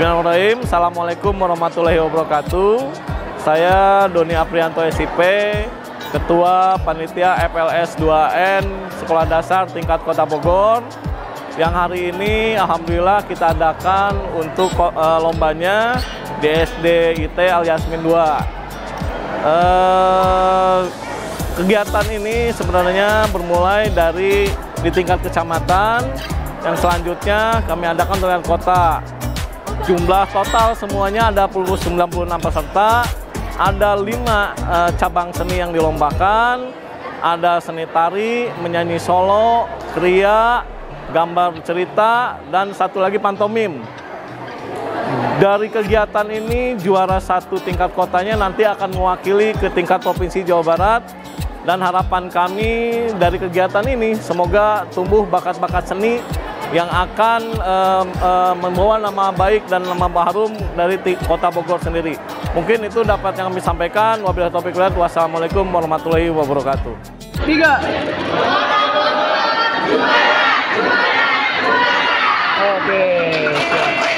Bismillahirrahmanirrahim. Assalamualaikum warahmatullahi wabarakatuh. Saya Doni Aprianto SIP, Ketua Panitia FLS 2N Sekolah Dasar tingkat Kota Bogor. Yang hari ini alhamdulillah kita adakan untuk lombanya di SD IT Al Yasmin 2. Kegiatan ini sebenarnya bermulai dari di tingkat kecamatan, yang selanjutnya kami adakan dengan kota. Jumlah total semuanya ada 96 peserta, ada 5 cabang seni yang dilombakan, ada seni tari, menyanyi solo, kriya, gambar cerita, dan satu lagi pantomim. Dari kegiatan ini juara 1 tingkat kotanya nanti akan mewakili ke tingkat Provinsi Jawa Barat, dan harapan kami dari kegiatan ini semoga tumbuh bakat-bakat seni yang akan membawa nama baik dan nama harum dari Kota Bogor sendiri. Mungkin itu dapat yang kami sampaikan. Wabillahi taufiq wal hidayah. Wassalamualaikum warahmatullahi wabarakatuh. 3. Oke.